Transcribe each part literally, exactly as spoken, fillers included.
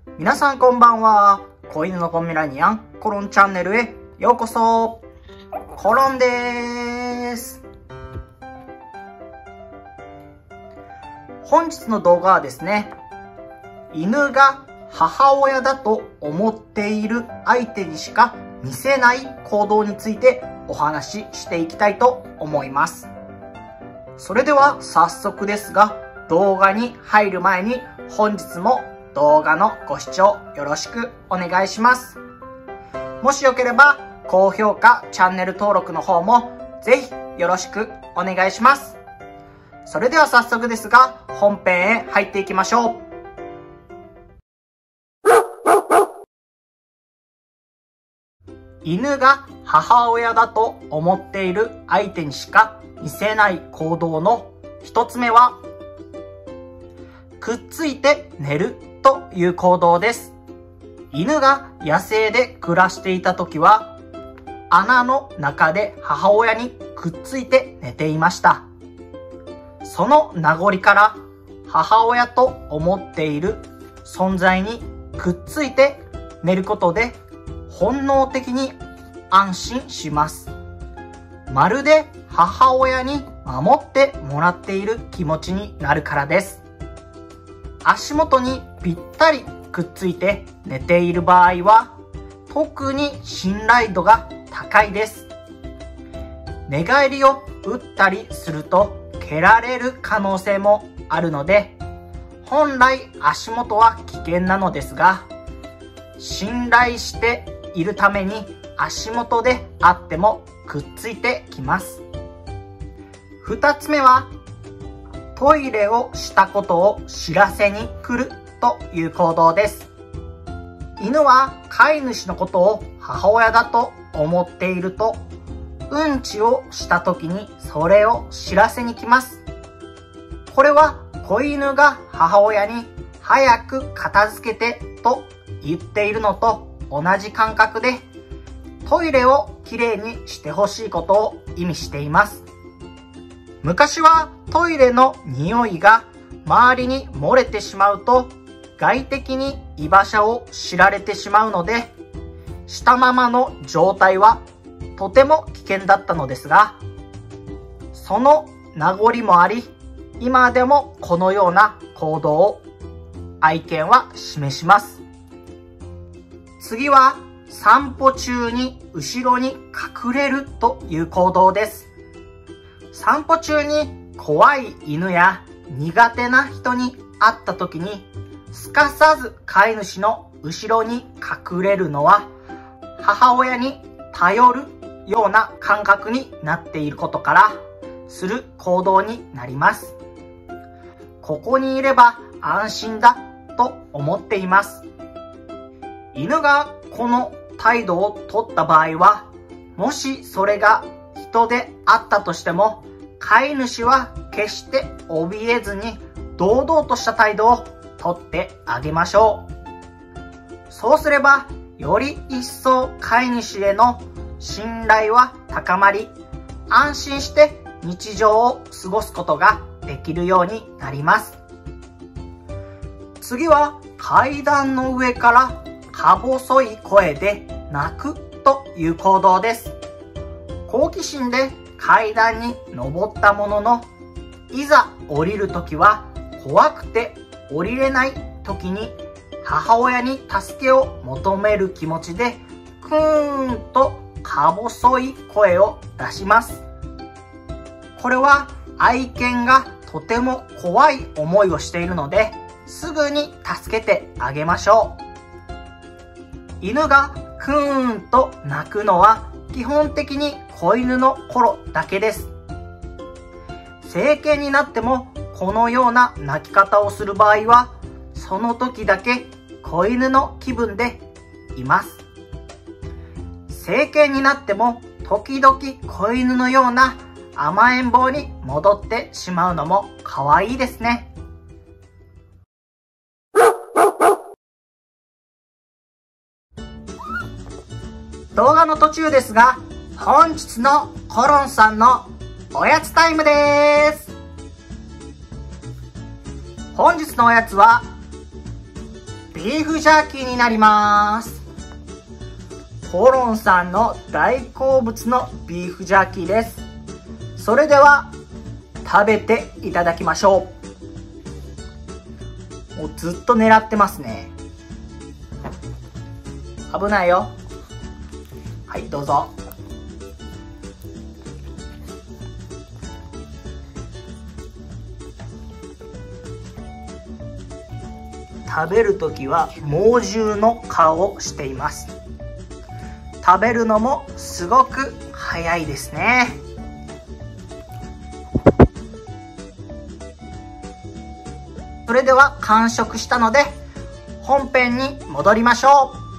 皆さんこんばんは。子犬のポメラニアンコロンチャンネルへようこそ。コロンでーす。本日の動画はですね、犬が母親だと思っている相手にしか見せない行動についてお話ししていきたいと思います。それでは早速ですが、動画に入る前に本日も動画のご視聴よろしくお願いします。もしよければ高評価、チャンネル登録の方もぜひよろしくお願いします。それでは早速ですが本編へ入っていきましょう。犬が母親だと思っている相手にしか見せない行動の一つ目は、くっついて寝るという行動です。犬が野生で暮らしていた時は、穴の中で母親にくっついて寝ていました。その名残から母親と思っている存在にくっついて寝ることで本能的に安心します。まるで母親に守ってもらっている気持ちになるからです。足元にぴったりくっついて寝ている場合は特に信頼度が高いです。寝返りを打ったりすると蹴られる可能性もあるので、本来足元は危険なのですが、信頼しているために足元であってもくっついてきます。二つ目は、トイレをしたことを知らせに来るという行動です。犬は飼い主のことを母親だと思っていると、うんちをした時にそれを知らせに来ます。これは子犬が母親に早く片付けてと言っているのと同じ感覚で、トイレをきれいにしてほしいことを意味しています。昔はトイレの匂いが周りに漏れてしまうと外敵に居場所を知られてしまうので、したままの状態はとても危険だったのですが、その名残もあり、今でもこのような行動を愛犬は示します。次は散歩中に後ろに隠れるという行動です。散歩中に怖い犬や苦手な人に会った時に、すかさず飼い主の後ろに隠れるのは、母親に頼るような感覚になっていることからする行動になります。ここにいれば安心だと思っています。犬がこの態度を取った場合は、もしそれが人であったとしても、飼い主は決して怯えずに堂々とした態度をとってあげましょう。そうすればより一層飼い主への信頼は高まり、安心して日常を過ごすことができるようになります。次は階段の上からか細い声で泣くという行動です。好奇心で階段に登ったものの、いざ降りるときは怖くて降りれないときに母親に助けを求める気持ちでクーンとか細い声を出します。これは愛犬がとても怖い思いをしているので、すぐに助けてあげましょう。犬がクーンと鳴くのは基本的に子犬の頃だけです。成犬になってもこのような鳴き方をする場合は、その時だけ子犬の気分でいます。成犬になっても時々子犬のような甘えん坊に戻ってしまうのも可愛いですね。動画の途中ですが、本日のコロンさんのおやつタイムです。本日のおやつはビビーフジャーキーになります。コロンさんの大好物のビーフジャーキーです。それでは食べていただきましょう。もうずっと狙ってますね。危ないよ。はい、どうぞ。食べるときは猛獣の顔をしています。食べるのもすごく早いですね。それでは完食したので本編に戻りましょう。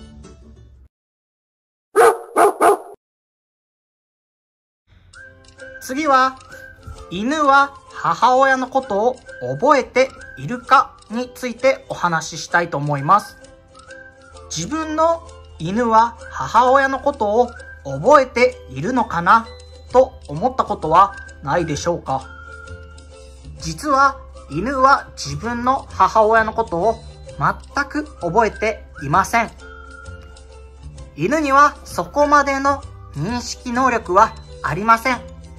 次は、犬は母親のことを覚えているかについてお話ししたいと思います。自分の犬は母親のことを覚えているのかなと思ったことはないでしょうか。実は犬は自分の母親のことを全く覚えていません。犬にはそこまでの認識能力はありません。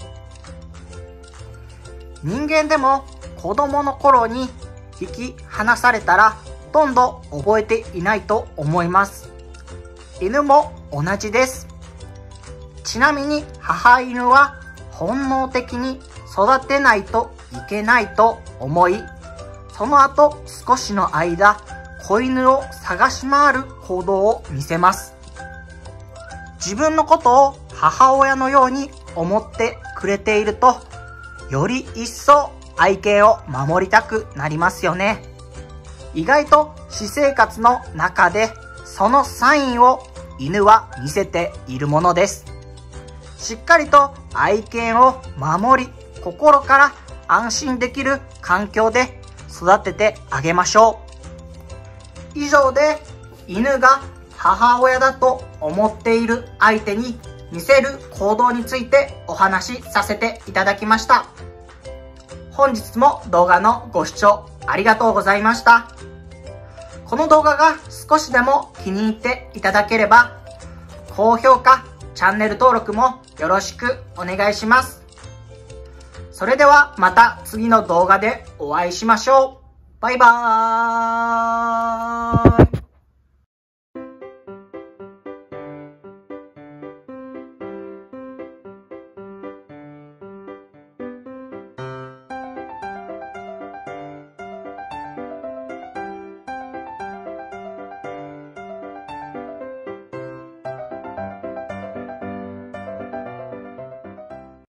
人間でも子供の頃に引き離されたらほとんど覚えていないと思います。犬も同じです。ちなみに母犬は本能的に育てないといけないと思い、その後少しの間子犬を探し回る行動を見せます。自分のことを母親のように思ってくれていると、より一層愛犬を守りたくなりますよね。意外と私生活の中でそのサインを犬は見せているものです。しっかりと愛犬を守り、心から安心できる環境で育ててあげましょう。以上で犬が母親だと思っている相手に見せる行動についてお話しさせていただきました。本日も動画のご視聴ありがとうございました。この動画が少しでも気に入っていただければ、高評価、チャンネル登録もよろしくお願いします。それではまた次の動画でお会いしましょう。バイバーイ。